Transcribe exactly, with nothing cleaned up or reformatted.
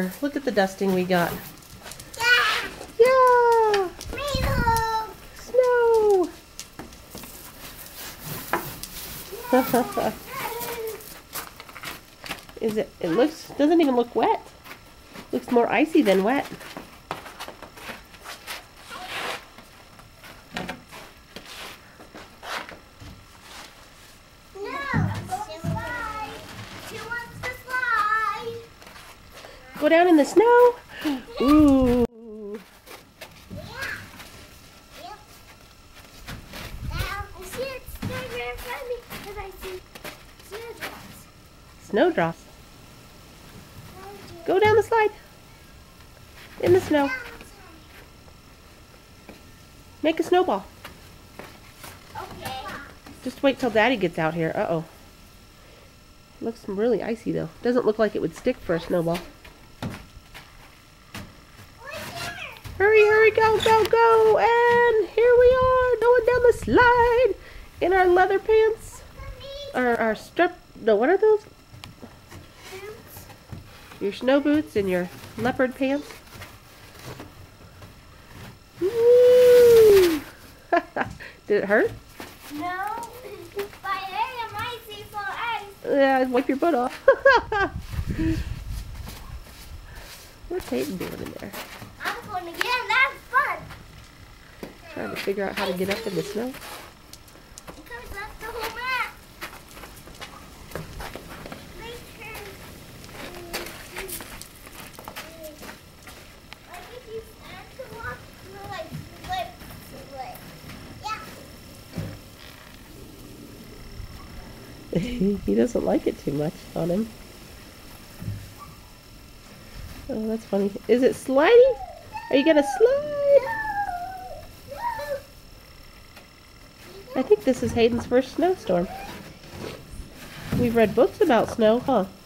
here. Look at the dusting we got. Yeah. Yeah. Rainbow. Snow. Is it? It looks. Doesn't even look wet. Looks more icy than wet. Go down in the snow. Ooh. Yeah. Yep. Now I see it right there in front of me because I see snowdrops. Snowdrops. Go down the slide. In the snow. Make a snowball. Okay. Just wait till Daddy gets out here. Uh-oh. Looks really icy though. Doesn't look like it would stick for a snowball. Hurry, hurry, go, go, go! And here we are, going down the slide in our leather pants. Our, our strap, no, what are those? Boots. Your snow boots and your leopard pants. Woo! Did it hurt? No. But hey, am icy for ice. Yeah, wipe your butt off. What's Hayden doing in there? I'm going again. That's fun. Trying to figure out how to get up in the snow. Because that's the whole map. Make sure. Like if you stand to walk, you're like slip, slip. Yeah. He doesn't like it too much on him. Oh, that's funny. Is it sliding? Are you gonna slide? I think this is Hayden's first snowstorm. We've read books about snow, huh?